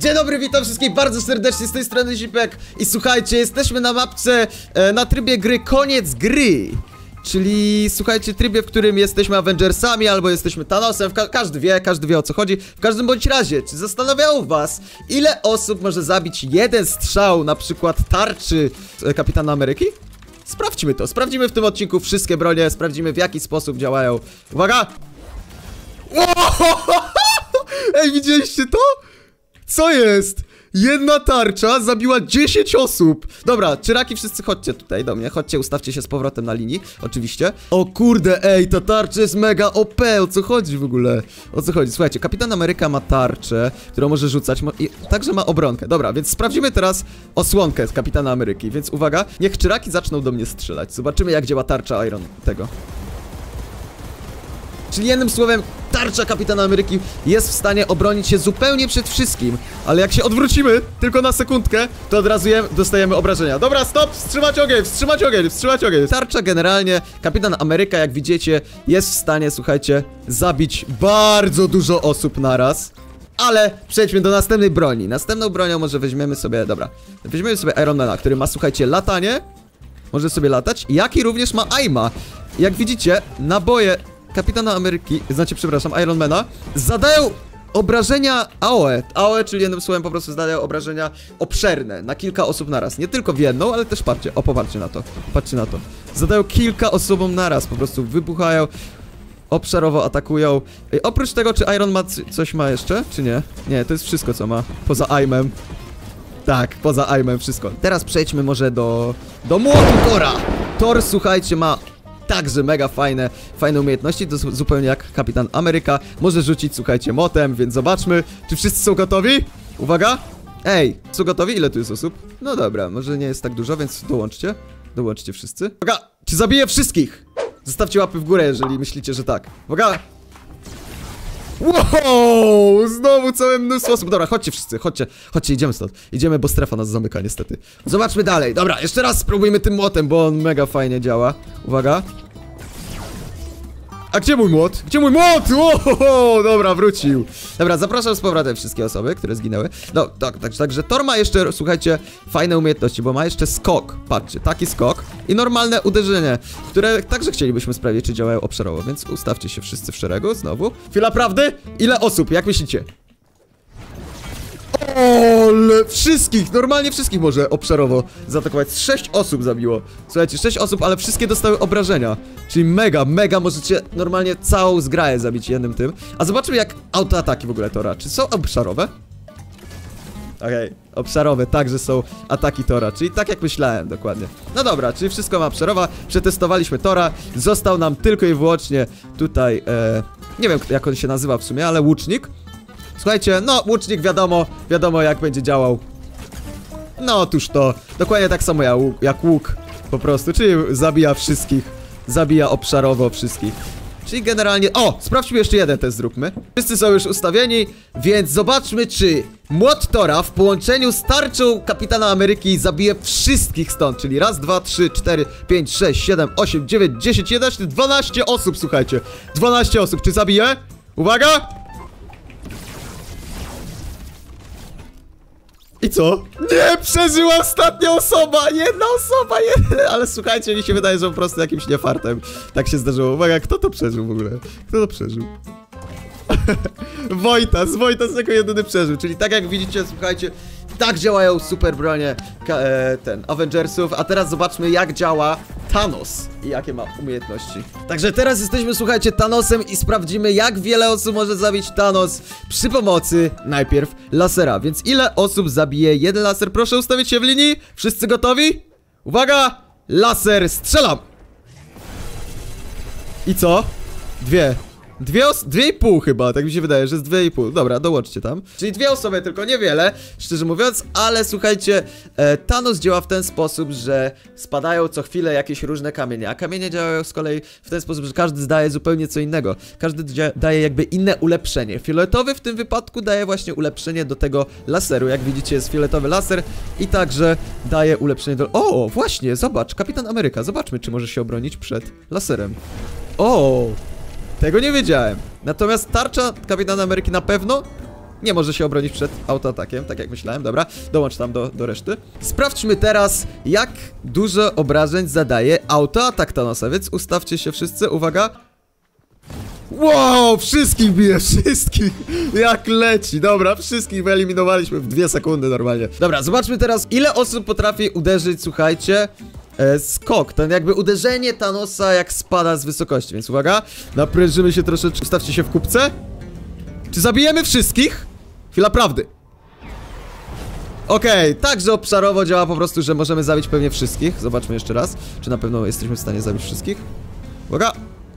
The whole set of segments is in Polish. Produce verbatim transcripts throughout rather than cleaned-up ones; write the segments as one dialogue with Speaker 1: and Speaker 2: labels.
Speaker 1: Dzień dobry, witam wszystkich bardzo serdecznie, z tej strony Zipek. I słuchajcie, jesteśmy na mapce, e, na trybie gry Koniec Gry. Czyli, słuchajcie, trybie, w którym jesteśmy Avengersami albo jesteśmy Thanosem. Ka każdy wie, każdy wie o co chodzi. W każdym bądź razie, czy zastanawiało was, ile osób może zabić jeden strzał, na przykład tarczy e, Kapitana Ameryki? Sprawdźmy to, sprawdzimy w tym odcinku wszystkie bronie, sprawdzimy w jaki sposób działają. Uwaga! Ej, widzieliście to? Co jest? Jedna tarcza zabiła dziesięć osób. Dobra, czyraki wszyscy chodźcie tutaj do mnie. Chodźcie, ustawcie się z powrotem na linii. Oczywiście. O kurde, ej, ta tarcza jest mega O P. O co chodzi w ogóle? O co chodzi? Słuchajcie, Kapitan Ameryka ma tarczę, którą może rzucać i także ma obronkę. Dobra, więc sprawdzimy teraz osłonkę z Kapitana Ameryki. Więc uwaga, niech czyraki zaczną do mnie strzelać. Zobaczymy, jak działa tarcza Iron tego. Czyli jednym słowem, tarcza Kapitana Ameryki jest w stanie obronić się zupełnie przed wszystkim. Ale jak się odwrócimy, tylko na sekundkę, to od razu dostajemy obrażenia. Dobra, stop! Wstrzymać ogień! Wstrzymać ogień! Wstrzymać ogień! Tarcza generalnie, Kapitan Ameryka, jak widzicie, jest w stanie, słuchajcie, zabić bardzo dużo osób naraz. Ale przejdźmy do następnej broni. Następną bronią może weźmiemy sobie, dobra, weźmiemy sobie Ironmana, który ma, słuchajcie, latanie. Może sobie latać, jak i również ma aima. Jak widzicie, naboje Kapitana Ameryki, znaczy, przepraszam, Ironmana, zadają obrażenia A O E. A O E, czyli jednym słowem po prostu zadają obrażenia obszerne, na kilka osób naraz. Nie tylko w jedną, ale też patrzcie, o, popatrzcie na to, patrzcie na to. Zadają kilka osobom naraz, po prostu wybuchają, obszarowo atakują. I oprócz tego, czy Iron Man coś ma jeszcze, czy nie? Nie, to jest wszystko, co ma, poza aimem. Tak, poza aimem wszystko. Teraz przejdźmy może do, do młotu Thora. Thor, słuchajcie, ma także mega fajne, fajne umiejętności, to zupełnie jak Kapitan Ameryka. Może rzucić, słuchajcie, motem, więc zobaczmy, czy wszyscy są gotowi? Uwaga! Ej, są gotowi? Ile tu jest osób? No dobra, może nie jest tak dużo, więc dołączcie. Dołączcie wszyscy. Uwaga! Czy zabiję wszystkich? Zostawcie łapy w górę, jeżeli myślicie, że tak. Uwaga! Wow! Znowu całe mnóstwo osób. Dobra, chodźcie wszyscy, chodźcie, chodźcie, idziemy stąd. Idziemy, bo strefa nas zamyka niestety. Zobaczmy dalej. Dobra, jeszcze raz spróbujmy tym młotem, bo on mega fajnie działa. Uwaga. A gdzie mój młot? Gdzie mój młot? Ohoho, dobra, wrócił. Dobra, zapraszam z powrotem wszystkie osoby, które zginęły. No, tak, tak, także Thor ma jeszcze, słuchajcie, fajne umiejętności, bo ma jeszcze skok. Patrzcie, taki skok i normalne uderzenie, które także chcielibyśmy sprawdzić, czy działają obszarowo, więc ustawcie się wszyscy w szeregu, znowu. Chwila prawdy? Ile osób? Jak myślicie? Ale wszystkich, normalnie wszystkich może obszarowo zaatakować. Sześć osób zabiło. Słuchajcie, sześć osób, ale wszystkie dostały obrażenia. Czyli mega, mega możecie normalnie całą zgraję zabić jednym tym. A zobaczmy, jak autoataki w ogóle Thora. Czy są obszarowe? Okej, okay. Obszarowe także są ataki Thora, czyli tak jak myślałem dokładnie. No dobra, czyli wszystko ma obszarowa. Przetestowaliśmy Thora. Został nam tylko i wyłącznie tutaj e, nie wiem jak on się nazywa w sumie, ale łucznik. Słuchajcie, no łucznik wiadomo, wiadomo jak będzie działał. No otóż to, dokładnie tak samo jak łuk, jak łuk po prostu, czyli zabija wszystkich, zabija obszarowo wszystkich. Czyli generalnie, o, sprawdźmy jeszcze jeden test zróbmy. Wszyscy są już ustawieni, więc zobaczmy, czy młot Thora w połączeniu z tarczą Kapitana Ameryki zabije wszystkich stąd. Czyli raz, dwa, trzy, cztery, pięć, sześć, siedem, osiem, dziewięć, dziesięć, jedenaście, dwanaście osób, słuchajcie. dwanaście osób, czy zabije? Uwaga! I co? Nie, przeżyła ostatnia osoba! Jedna osoba, jedna! Ale słuchajcie, mi się wydaje, że po prostu jakimś niefartem tak się zdarzyło. Uwaga, kto to przeżył w ogóle? Kto to przeżył? Wojtas, Wojtas jako jedyny przeżył. Czyli tak jak widzicie, słuchajcie, tak działają super bronie e, ten, Avengersów. A teraz zobaczmy, jak działa Thanos i jakie ma umiejętności. Także teraz jesteśmy, słuchajcie, Thanosem i sprawdzimy, jak wiele osób może zabić Thanos przy pomocy najpierw lasera. Więc ile osób zabije jeden laser? Proszę ustawić się w linii. Wszyscy gotowi? Uwaga! Laser, strzelam! I co? Dwie. Dwie, dwie i pół chyba, tak mi się wydaje, że jest dwie i pół. Dobra, dołączcie tam. Czyli dwie osoby, tylko niewiele, szczerze mówiąc, ale słuchajcie, e, Thanos działa w ten sposób, że spadają co chwilę jakieś różne kamienie, a kamienie działają z kolei w ten sposób, że każdy daje zupełnie co innego. Każdy daje jakby inne ulepszenie. Fioletowy w tym wypadku daje właśnie ulepszenie do tego laseru. Jak widzicie, jest fioletowy laser i także daje ulepszenie do... O, właśnie, zobacz, Kapitan Ameryka, zobaczmy, czy może się obronić przed laserem. O! Tego nie wiedziałem. Natomiast tarcza Kapitana Ameryki na pewno nie może się obronić przed autoatakiem, tak jak myślałem, dobra, dołącz tam do, do reszty. Sprawdźmy teraz, jak dużo obrażeń zadaje autoatak Thanosa, więc ustawcie się wszyscy, uwaga. Wow, wszystkich bije, wszystkich, jak leci, dobra, wszystkich wyeliminowaliśmy w dwie sekundy normalnie. Dobra, zobaczmy teraz, ile osób potrafi uderzyć, słuchajcie, e, skok, ten jakby uderzenie Thanosa jak spada z wysokości, więc uwaga, naprężymy się troszeczkę, ustawcie się w kupce. Czy zabijemy wszystkich? Chwila prawdy. Okej, okay, także obszarowo działa po prostu, że możemy zabić pewnie wszystkich. Zobaczmy jeszcze raz, czy na pewno jesteśmy w stanie zabić wszystkich. Uwaga.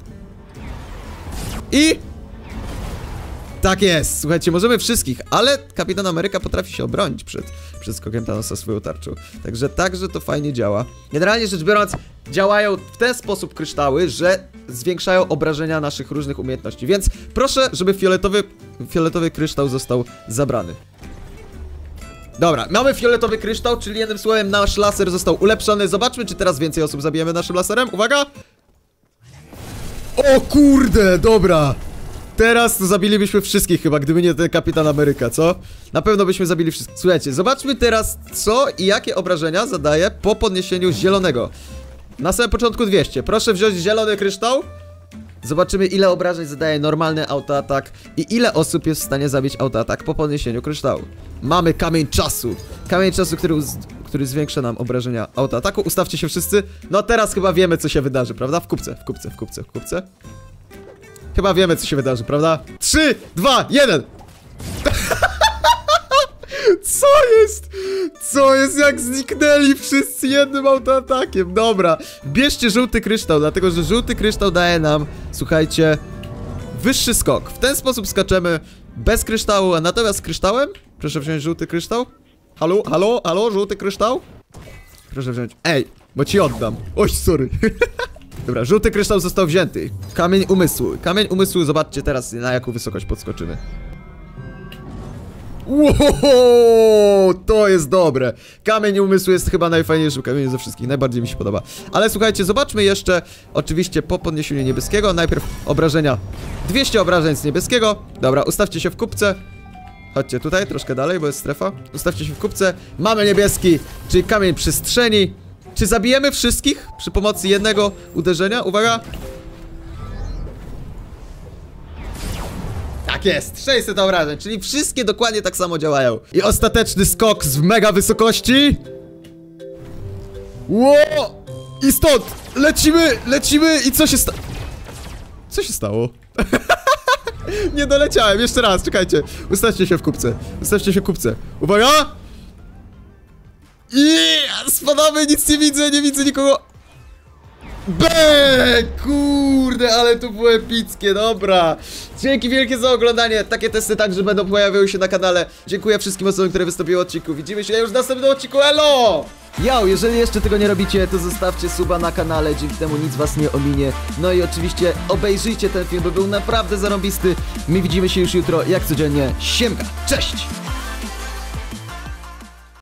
Speaker 1: I... tak jest, słuchajcie, możemy wszystkich, ale Kapitan Ameryka potrafi się obronić przed, przed skokiem Thanosa swoją tarczą. Także, także to fajnie działa. Generalnie rzecz biorąc, działają w ten sposób kryształy, że zwiększają obrażenia naszych różnych umiejętności. Więc proszę, żeby fioletowy, fioletowy kryształ został zabrany. Dobra, mamy fioletowy kryształ, czyli jednym słowem nasz laser został ulepszony. Zobaczmy, czy teraz więcej osób zabijemy naszym laserem. Uwaga! O kurde, dobra! Teraz to zabilibyśmy wszystkich chyba, gdyby nie ten Kapitan Ameryka, co? Na pewno byśmy zabili wszystkich. Słuchajcie, zobaczmy teraz, co i jakie obrażenia zadaje po podniesieniu zielonego. Na samym początku dwieście. Proszę wziąć zielony kryształ. Zobaczymy, ile obrażeń zadaje normalny autoatak i ile osób jest w stanie zabić autoatak po podniesieniu kryształu. Mamy kamień czasu. Kamień czasu, który, który zwiększa nam obrażenia autoataku. Ustawcie się wszyscy. No teraz chyba wiemy, co się wydarzy, prawda? W kupce, w kupce, w kupce, w kupce. Chyba wiemy, co się wydarzy, prawda? trzy, dwa, jeden! Co jest? Co jest, jak zniknęli wszyscy jednym autoatakiem? Dobra, bierzcie żółty kryształ, dlatego że żółty kryształ daje nam, słuchajcie, wyższy skok. W ten sposób skaczemy bez kryształu, a natomiast z kryształem? Proszę wziąć żółty kryształ. Halo, halo, halo, żółty kryształ? Proszę wziąć. Ej, bo ci oddam. Oj, sorry. Dobra, żółty kryształ został wzięty. Kamień umysłu. Kamień umysłu, zobaczcie teraz, na jaką wysokość podskoczymy. Wow, to jest dobre. Kamień umysłu jest chyba najfajniejszym kamieniem ze wszystkich, najbardziej mi się podoba. Ale słuchajcie, zobaczmy jeszcze, oczywiście po podniesieniu niebieskiego, najpierw obrażenia. dwieście obrażeń z niebieskiego. Dobra, ustawcie się w kupce. Chodźcie tutaj, troszkę dalej, bo jest strefa. Ustawcie się w kupce. Mamy niebieski, czyli kamień przestrzeni. Czy zabijemy wszystkich przy pomocy jednego uderzenia? Uwaga. Tak jest, sześćset obrażeń, czyli wszystkie dokładnie tak samo działają. I ostateczny skok z mega wysokości. Ło! I stąd lecimy, lecimy i co się stało? Co się stało? Nie doleciałem, jeszcze raz, czekajcie. Ustawcie się w kupce, ustawcie się w kupce. Uwaga! I spadamy, nic nie widzę, nie widzę nikogo. Be, kurde, ale to było epickie, dobra. Dzięki wielkie za oglądanie. Takie testy także będą pojawiały się na kanale. Dziękuję wszystkim osobom, które wystąpiły w odcinku. Widzimy się już w następnym odcinku, elo! Yo, jeżeli jeszcze tego nie robicie, to zostawcie suba na kanale, dzięki temu nic was nie ominie. No i oczywiście obejrzyjcie ten film, bo był naprawdę zarąbisty. My widzimy się już jutro, jak codziennie. Siemka, cześć!